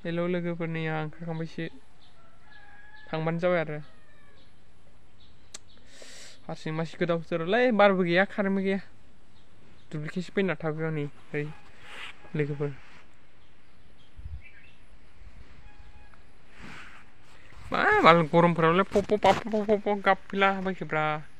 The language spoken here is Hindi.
हेलौ लोगोफोरनि आं ओंखारखांबायसो थांबानो जाबाय आरो हारसिं मासि गोदाव सोरावलै बारबो गैया कारेन्टबो गैया दुब्लिखेसो फैना थाफैयो नै ओरै लोगोफोर मा बाल गरमफोरावलाय प गाबफैला बायखोब्रा